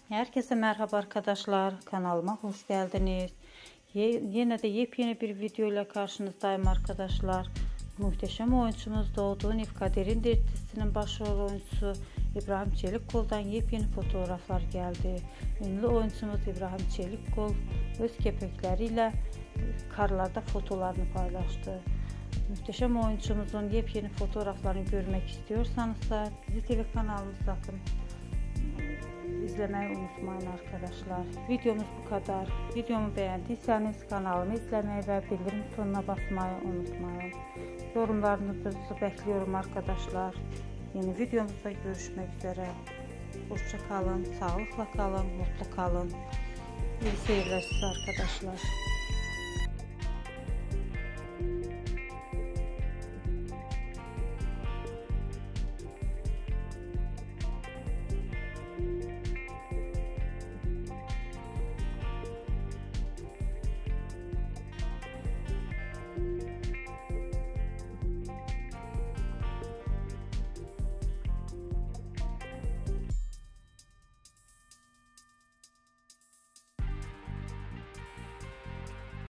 Herkese merhaba arkadaşlar, kanalıma hoş geldiniz. Yine de yepyeni bir video ile karşınızdayım arkadaşlar. Muhteşem oyuncumuz Doğduğun Ev Kaderin dizisinin başrol oyuncusu İbrahim Çelikkol'dan yepyeni fotoğraflar geldi. Ünlü oyuncumuz İbrahim Çelikkol öz köpekleriyle karlarda fotolarını paylaştı. Muhteşem oyuncumuzun yepyeni fotoğraflarını görmek istiyorsanız da Dizi TV kanalımıza sakın izlemeyi unutmayın arkadaşlar. Videomuz bu kadar. Videomu beğendiyseniz kanalımı izlemeyi ve bildirim butonuna basmayı unutmayın. Yorumlarınızı bekliyorum arkadaşlar. Yeni videomuzda görüşmek üzere. Hoşça kalın, sağlıkla kalın, mutlu kalın. İyi seyirler size arkadaşlar.